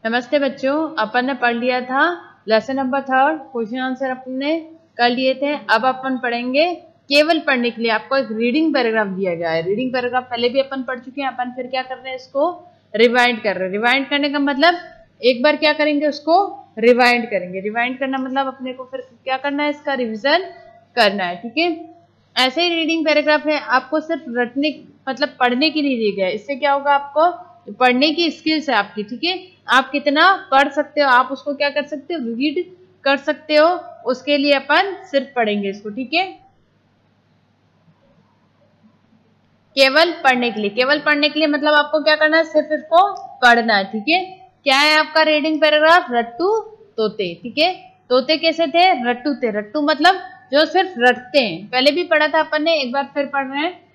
नमस्ते बच्चों, अपन ने पढ़ लिया था लेसन नंबर 3, क्वेश्चन आंसर अपने कर लिए थे। अब अपन पढ़ेंगे केवल पढ़ने के लिए आपको एक रीडिंग पैराग्राफ दिया गया है। रीडिंग पैराग्राफ पहले भी अपन पढ़ चुके हैं। अपन फिर क्या कर रहे हैं, इसको रिवाइंड कर रहे हैं। रिवाइंड करने का मतलब एक बार क्या करेंगे, उसको रिवाइंड करेंगे। रिवाइंड करना मतलब अपने को फिर क्या करना है, इसका रिविजन करना है। ठीक है, ऐसे ही रीडिंग पैराग्राफ है, आपको सिर्फ रटने मतलब पढ़ने के लिए दिया गया है। इससे क्या होगा, आपको पढ़ने की स्किल्स है आपकी। ठीक है, आप कितना पढ़ सकते हो, आप उसको क्या कर सकते हो, रीड कर सकते हो। उसके लिए अपन सिर्फ पढ़ेंगे इसको। ठीक है, केवल पढ़ने के लिए। केवल पढ़ने के लिए मतलब आपको क्या करना है, सिर्फ इसको पढ़ना है। ठीक है, क्या है आपका रीडिंग पैराग्राफ, रट्टू तोते। ठीक है, तोते कैसे थे, रट्टू थे। रट्टू मतलब जो सिर्फ रटते हैं। पहले भी पढ़ा था अपन ने, एक बार फिर पढ़ रहे हैं।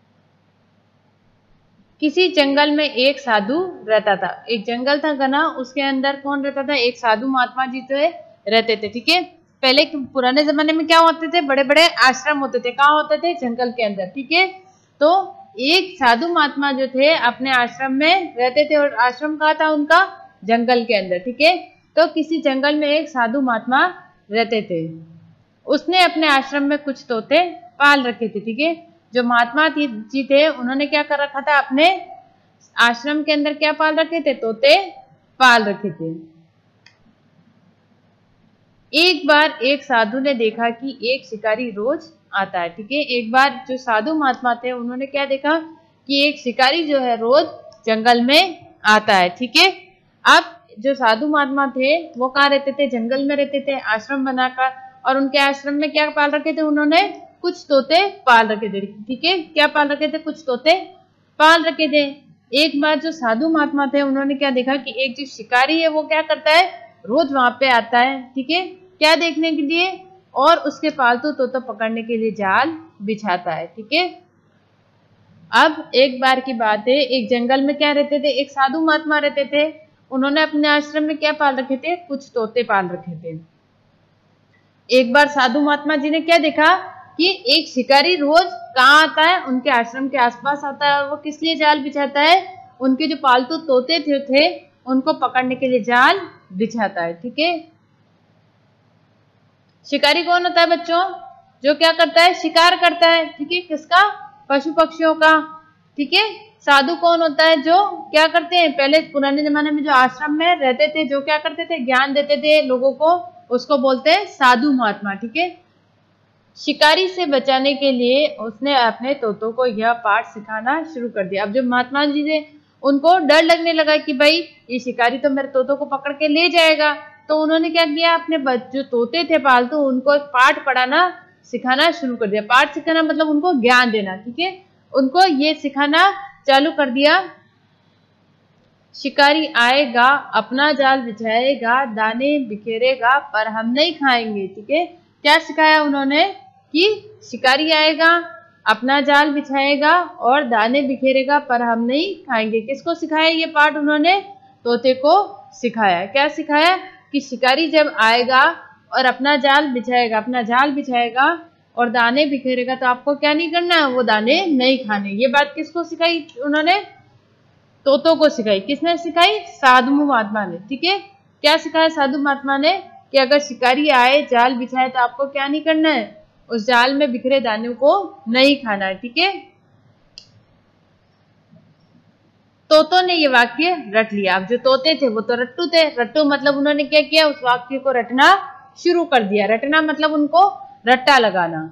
किसी जंगल में एक साधु रहता था। एक जंगल था घना, उसके अंदर कौन रहता था, एक साधु महात्मा जी तो रहते थे। ठीक है, पहले पुराने जमाने में क्या होते थे, बड़े बड़े आश्रम होते थे। कहाँ होते थे, जंगल के अंदर। ठीक है, तो एक साधु महात्मा जो थे अपने आश्रम में रहते थे, और आश्रम कहाँ था उनका, जंगल के अंदर। ठीक है, तो किसी जंगल में एक साधु महात्मा रहते थे। उसने अपने आश्रम में कुछ तोते पाल रखे थे। ठीक है, जो महात्मा जी थे उन्होंने क्या कर रखा था, अपने आश्रम के अंदर क्या पाल रखे थे, तोते पाल रखे थे। एक बार एक साधु ने देखा कि एक शिकारी रोज आता है। ठीक है, एक बार जो साधु महात्मा थे उन्होंने क्या देखा कि एक शिकारी जो है रोज जंगल में आता है। ठीक है, अब जो साधु महात्मा थे वो कहाँ रहते थे, जंगल में रहते थे आश्रम बनाकर। और उनके आश्रम में क्या पाल रखे थे, उन्होंने कुछ तोते पाल रखे थे। ठीक है, क्या पाल रखे थे, कुछ तोते पाल रखे थे। एक बार जो साधु महात्मा थे उन्होंने क्या देखा कि एक जो शिकारी है वो क्या करता है, रोज वहां पे आता है। ठीक है, क्या देखने के लिए, और उसके पालतू तोता पकड़ने के लिए जाल बिछाता है। ठीक है, अब एक बार की बात है, एक जंगल में क्या रहते थे, एक साधु महात्मा रहते थे। उन्होंने अपने आश्रम में क्या पाल रखे थे, कुछ तोते पाल रखे थे। एक बार साधु महात्मा जी ने क्या देखा कि एक शिकारी रोज कहाँ आता है, उनके आश्रम के आसपास आता है। और वो किस लिए जाल बिछाता है, उनके जो पालतू तोते थे उनको पकड़ने के लिए जाल बिछाता है। ठीक है, शिकारी कौन होता है बच्चों, जो क्या करता है, शिकार करता है। ठीक है, किसका, पशु पक्षियों का। ठीक है, साधु कौन होता है, जो क्या करते हैं, पहले पुराने जमाने में जो आश्रम में रहते थे, जो क्या करते थे, ज्ञान देते थे लोगों को, उसको बोलते हैं साधु महात्मा। ठीक है, शिकारी से बचाने के लिए उसने अपने तोतों को यह पाठ सिखाना शुरू कर दिया। अब जो महात्मा जी थे उनको डर लगने लगा कि भाई ये शिकारी तो मेरे तोतों को पकड़ के ले जाएगा। तो उन्होंने क्या किया, अपने जो तोते थे पालतू उनको एक पाठ पढ़ाना सिखाना शुरू कर दिया। पाठ सिखाना मतलब उनको ज्ञान देना। ठीक है, उनको ये सिखाना चालू कर दिया। शिकारी आएगा, अपना जाल बिछाएगा, दाने बिखेरेगा, पर हम नहीं खाएंगे। ठीक है, क्या सिखाया उन्होंने कि शिकारी आएगा, अपना जाल बिछाएगा और दाने बिखेरेगा, पर हम नहीं खाएंगे। किसको सिखाया ये पाठ उन्होंने, तोते को सिखाया। क्या सिखाया कि शिकारी जब आएगा और अपना जाल बिछाएगा और दाने बिखेरेगा, तो आपको क्या नहीं करना है, वो दाने नहीं खाने। ये बात किसको सिखाई उन्होंने, तोतों को सिखाई। किसने सिखाई, साधु महात्मा ने। ठीक है, क्या सिखाया साधु महात्मा ने कि अगर शिकारी आए, जाल बिछाए, तो आपको क्या नहीं करना है, उस जाल में बिखरे दानों को नहीं खाना है। ठीक है, तोतों ने ये वाक्य रट लिया। अब जो तोते थे वो तो रट्टू थे। रट्टू मतलब उन्होंने क्या किया, उस वाक्य को रटना शुरू कर दिया। रटना मतलब उनको रट्टा लगाना।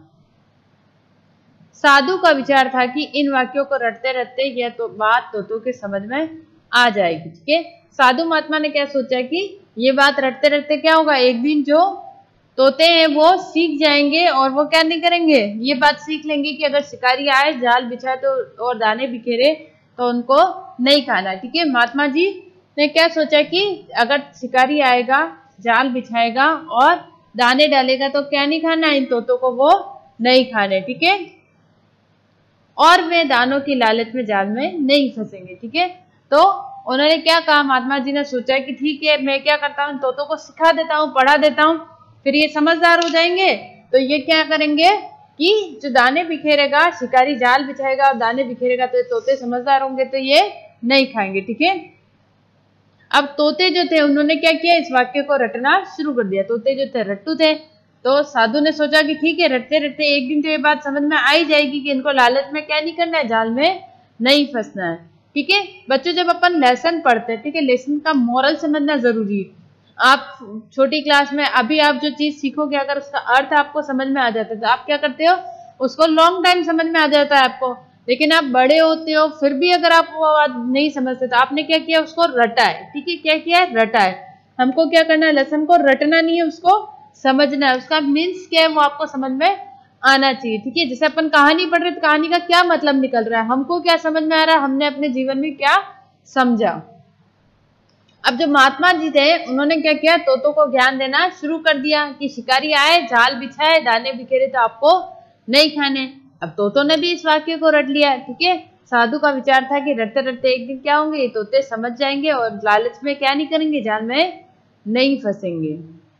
साधु का विचार था कि इन वाक्यों को रटते रटते यह तो बात तोतों के समझ में आ जाएगी। ठीक है, साधु महात्मा ने क्या सोचा कि ये बात रटते रटते क्या होगा, एक दिन जो तोते हैं वो सीख जाएंगे और वो क्या नहीं करेंगे, ये बात सीख लेंगे कि अगर शिकारी आए, जाल बिछाए तो और दाने बिखेरे तो उनको नहीं खाना। ठीक है, महात्मा जी ने क्या सोचा कि अगर शिकारी आएगा, जाल बिछाएगा और दाने डालेगा तो क्या नहीं खाना, इन तोतों को वो नहीं खाने। ठीक है, और वे दानों की लालच में जाल में नहीं फंसेंगे। ठीक है, तो उन्होंने क्या कहा, महात्मा जी ने सोचा कि ठीक है, मैं क्या करता हूँ, तोतों को सिखा देता हूँ, पढ़ा देता हूँ, फिर ये समझदार हो जाएंगे। तो ये क्या करेंगे कि जो दाने बिखेरेगा, शिकारी जाल बिछाएगा और दाने बिखेरेगा, तो ये तोते समझदार होंगे, तो ये नहीं खाएंगे। ठीक है, अब तोते जो थे उन्होंने क्या किया, इस वाक्य को रटना शुरू कर दिया। तोते जो थे रट्टू थे, तो साधु ने सोचा कि ठीक है, रटते रटते एक दिन तो ये बात समझ में आ ही जाएगी कि इनको लालच में क्या नहीं करना है, जाल में नहीं फंसना है। ठीक है बच्चों, जब अपन लेसन पढ़ते हैं, ठीक है, लेसन का मोरल समझना जरूरी है। आप छोटी क्लास में अभी आप जो चीज सीखोगे, अगर उसका अर्थ आपको समझ में आ जाता है तो आप क्या करते हो, उसको लॉन्ग टाइम समझ में आ जाता है आपको। लेकिन आप बड़े होते हो फिर भी अगर आप वो बात नहीं समझते तो आपने क्या किया, उसको रटा है। ठीक है, क्या किया है, रटा है। हमको क्या करना है, लेसन को रटना नहीं है, उसको समझना है। उसका मीन्स क्या है वो आपको समझ में आना चाहिए। ठीक है, जैसे अपन कहानी पढ़ रहे तो कहानी का क्या मतलब निकल रहा है, हमको क्या समझ में आ रहा है, हमने अपने जीवन में क्या समझा। अब जो महात्मा जी थे उन्होंने क्या किया, तोतों को ज्ञान देना शुरू कर दिया कि शिकारी आए, जाल बिछाए, दाने बिखेरे तो आपको नहीं खाने। अब तोतों ने भी इस वाक्य को रट लिया। ठीक है, साधु का विचार था कि रटते रटते एक दिन क्या होंगे, ये तोते समझ जाएंगे और लालच में क्या नहीं करेंगे, जाल में नहीं फंसेंगे।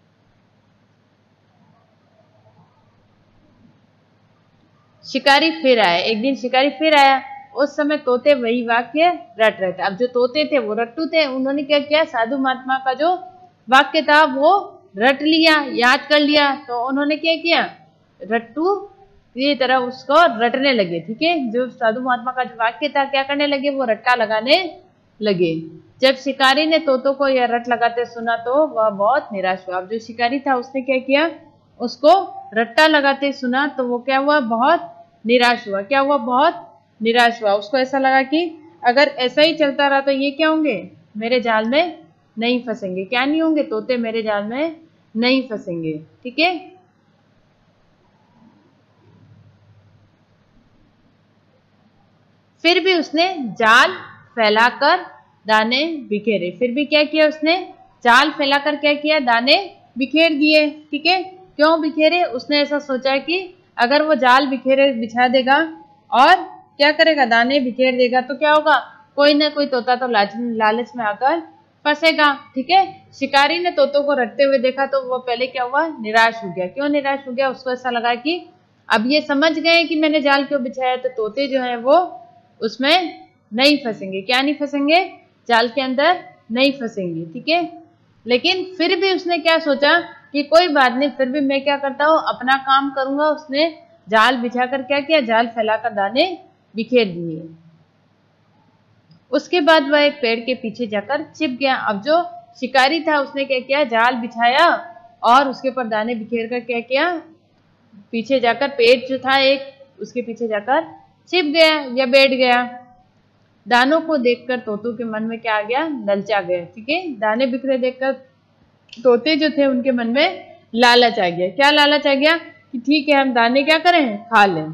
शिकारी फिर आए, एक दिन शिकारी फिर आया। उस समय तोते वही वाक्य रट रहे थे। अब जो तोते थे वो रट्टू थे, उन्होंने क्या किया, साधु महात्मा का जो वाक्य था वो रट लिया, याद कर लिया। तो उन्होंने क्या किया, रट्टू की तरह उसको रटने लगे। ठीक है, जो साधु महात्मा का जो वाक्य था क्या करने लगे, वो रट्टा लगाने लगे। जब शिकारी ने तोतों को यह रट लगाते सुना तो वह बहुत निराश हुआ। अब जो शिकारी था उसने क्या किया, उसको रट्टा लगाते सुना तो वो क्या हुआ, बहुत निराश हुआ। क्या हुआ, बहुत निराश हुआ। उसको ऐसा लगा कि अगर ऐसा ही चलता रहा तो ये क्या होंगे, मेरे जाल में नहीं फंसेंगे। क्या नहीं होंगे, तोते मेरे जाल में नहीं फंसेंगे। ठीक है, फिर भी उसने जाल फैलाकर दाने बिखेरे। फिर भी क्या किया उसने, जाल फैलाकर क्या किया, दाने बिखेर दिए। ठीक है, क्यों बिखेरे, उसने ऐसा सोचा कि अगर वो जाल बिखेरे बिछा देगा और क्या करेगा, दाने बिखेर देगा तो क्या होगा, कोई ना कोई तोता तो लालच में आकर फंसेगा। ठीक है, शिकारी ने तोतों को रटते हुए देखा तो वो पहले क्या हुआ, निराश हो गया। क्यों निराश हो गया, उसको ऐसा लगा कि अब ये समझ गए कि मैंने जाल क्यों बिछाया, तो तोते जो है वो उसमें नहीं फंसेंगे। क्या नहीं फंसेंगे, जाल के अंदर नहीं फंसेंगे। ठीक है, लेकिन फिर भी उसने क्या सोचा कि कोई बात नहीं, फिर भी मैं क्या करता हूँ, अपना काम करूंगा। उसने जाल बिछाकर क्या किया, जाल फैलाकर दाने बिखेर दिए। उसके बाद वह एक पेड़ के पीछे जाकर छिप गया। अब जो शिकारी था उसने क्या किया, जाल बिछाया और उसके ऊपर दाने बिखेर कर क्या किया, पीछे जाकर पेड़ जो था एक, उसके पीछे जाकर छिप गया या बैठ गया। दानों को देखकर तोतों के मन में क्या आ गया, ललचा गया। ठीक है, दाने बिखरे देखकर तोते जो थे उनके मन में लालच आ गया। क्या लालच आ गया कि ठीक है, हम दाने क्या करें, खा लें।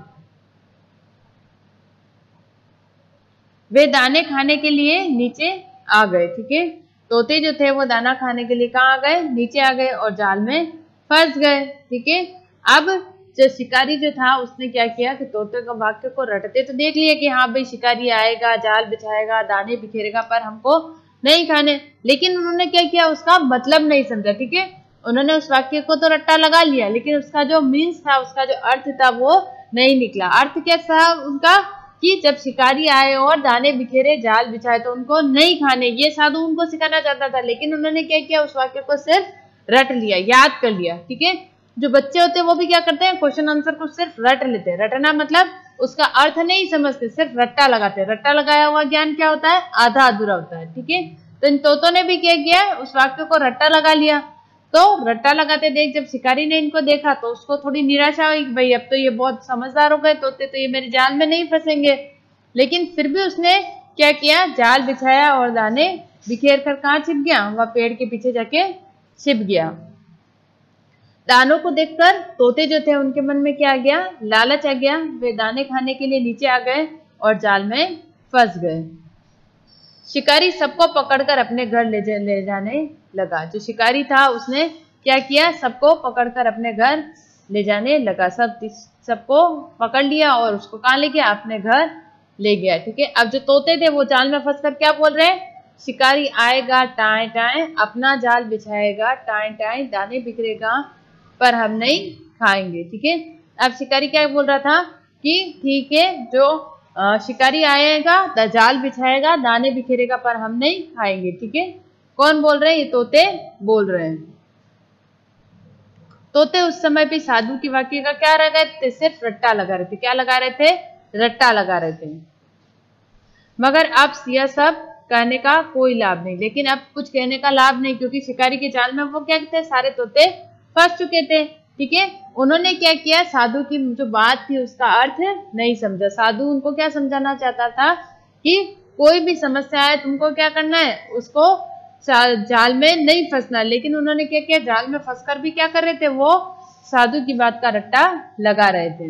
वे दाने खाने के लिए नीचे आ गए। ठीक है, तोते जो थे वो दाना खाने के लिए कहाँ आ गए, नीचे आ गए और जाल में फंस गए। ठीक है, अब जो शिकारी जो था उसने क्या किया कि तोते का वाक्य को रटते तो देख लिया कि हाँ भाई शिकारी आएगा, जाल बिछाएगा, दाने बिखेरेगा, पर हमको नहीं खाने। लेकिन उन्होंने क्या किया, उसका मतलब नहीं समझा। ठीक है, उन्होंने उस वाक्य को तो रट्टा लगा लिया, लेकिन उसका जो मीन्स था, उसका जो अर्थ था वो नहीं निकला। अर्थ क्या था उनका कि जब शिकारी आए और दाने बिखेरे, जाल बिछाए तो उनको नहीं खाने, ये साधु उनको सिखाना चाहता था। लेकिन उन्होंने क्या किया, उस वाक्य को सिर्फ रट लिया, याद कर लिया। ठीक है, जो बच्चे होते हैं वो भी क्या करते हैं, क्वेश्चन आंसर को सिर्फ रट लेते हैं। रटना मतलब उसका अर्थ नहीं समझते, सिर्फ रट्टा लगाते हैं। रट्टा लगाया हुआ ज्ञान क्या होता है, आधा अधूरा होता है। ठीक है, तो इन तोतों ने भी क्या किया, उस वाक्य को रट्टा लगा लिया। तो रट्टा लगाते देख जब शिकारी ने इनको देखा तो उसको थोड़ी निराशा हुई, भाई अब तो ये बहुत समझदार हो गए तोते, तो ये मेरे जाल में नहीं फंसेंगे। लेकिन फिर भी उसने क्या किया, जाल बिछाया और दाने बिखेर कर कहाँ छिप गया, वह पेड़ के पीछे जाके छिप गया। दानों को देखकर तोते जो थे उनके मन में क्या आ गया, लालच आ गया। वे दाने खाने के लिए नीचे आ गए और जाल में फंस गए। शिकारी सबको पकड़कर अपने घर ले जाने लगा। जो शिकारी था उसने क्या किया, सबको पकड़कर अपने घर ले जाने लगा। सबको पकड़ लिया और उसको कहाँ ले गया, अपने घर ले गया। ठीक है, अब जो तोते थे वो जाल में फंसकर क्या बोल रहे हैं, शिकारी आएगा टाएं टाएं, अपना जाल बिछाएगा टाएं टाएं, दाने बिखरेगा पर हम नहीं खाएंगे। ठीक है, अब शिकारी क्या बोल रहा था कि ठीक है, जो शिकारी आएगा, जाल बिछाएगा, दाने बिखेरेगा पर हम नहीं खाएंगे। ठीक है, कौन बोल रहे हैं? ये तोते बोल रहे हैं। तोते उस समय भी साधु की वाक्य का क्या लगा रहे थे? सिर्फ रट्टा लगा रहे थे। क्या लगा रहे थे? रट्टा लगा रहे थे। मगर अब यह सब कहने का कोई लाभ नहीं। लेकिन अब कुछ कहने का लाभ नहीं, क्योंकि शिकारी के जाल में वो क्या थे? सारे तोते फंस चुके थे। ठीक है, उन्होंने क्या किया? साधु की जो बात थी उसका अर्थ नहीं समझा। साधु उनको क्या समझाना चाहता था कि कोई भी समस्या है तुमको क्या करना है? उसको जाल में नहीं फंसना। लेकिन उन्होंने क्या किया? जाल में फंसकर भी क्या कर रहे थे? वो साधु की बात का रट्टा लगा रहे थे।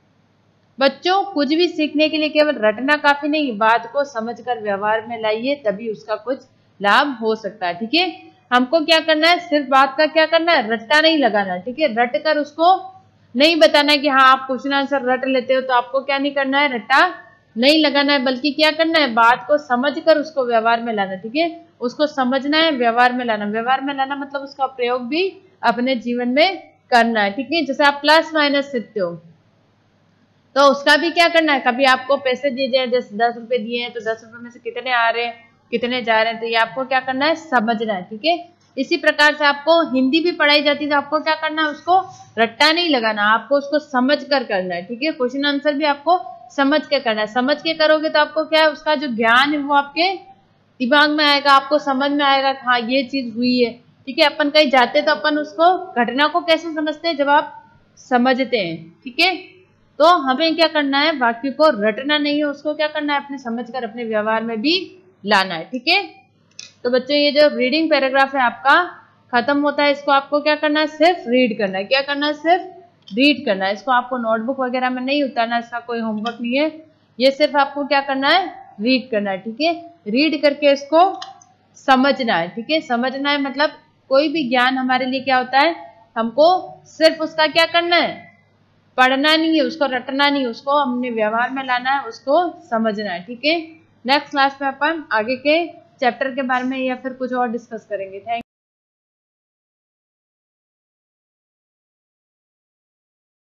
बच्चों, कुछ भी सीखने के लिए केवल रटना काफी नहीं, बात को समझकर व्यवहार में लाइए, तभी उसका कुछ लाभ हो सकता है। ठीक है, हमको क्या करना है? सिर्फ बात का क्या करना है? रट्टा नहीं लगाना। ठीक है, रट कर उसको नहीं बताना है कि हाँ आप क्वेश्चन आंसर रट लेते हो, तो आपको क्या नहीं करना है? रट्टा नहीं लगाना है, बल्कि क्या करना है? बात को समझकर उसको व्यवहार में लाना। ठीक है, उसको समझना है, व्यवहार में लाना। व्यवहार में लाना मतलब उसका प्रयोग भी अपने जीवन में करना है। ठीक है, जैसे आप प्लस माइनस सीखते हो तो उसका भी क्या करना है? कभी आपको पैसे दिए जाए, जैसे 10 रुपए दिए हैं, तो 10 रुपए में से कितने आ रहे हैं, कितने जा रहे हैं, तो ये आपको क्या करना है? समझना है। ठीक है, इसी प्रकार से आपको हिंदी भी पढ़ाई जाती है, तो आपको क्या करना है? उसको रट्टा नहीं लगाना, आपको उसको समझ कर करना है। ठीक है, क्वेश्चन आंसर भी आपको समझ के करना है। समझ के करोगे तो आपको क्या है? उसका जो ज्ञान है वो आपके दिमाग में आएगा, आपको समझ में आएगा कि हाँ ये चीज हुई है। ठीक है, अपन कहीं जाते तो अपन उसको घटना को कैसे समझते हैं? जब आप समझते हैं। ठीक है, तो हमें क्या करना है? वाक्य को रटना नहीं है, उसको क्या करना है? अपने समझकर अपने व्यवहार में भी लाना है। ठीक है, तो बच्चों ये जो रीडिंग पैराग्राफ है आपका खत्म होता है। इसको आपको क्या करना है? सिर्फ रीड करना है। क्या करना है? सिर्फ रीड करना है। इसको आपको नोटबुक वगैरह में नहीं उतारना, इसका कोई होमवर्क नहीं है। ये सिर्फ आपको क्या करना है? रीड करना है। ठीक है, रीड करके इसको समझना है। ठीक है, समझना है मतलब कोई भी ज्ञान हमारे लिए क्या होता है? हमको सिर्फ उसका क्या करना है? पढ़ना नहीं है, उसको रटना नहीं, उसको अपने व्यवहार में लाना है, उसको समझना है। ठीक है, नेक्स्ट क्लास में अपन आगे के चैप्टर के बारे में या फिर कुछ और डिस्कस करेंगे। थैंक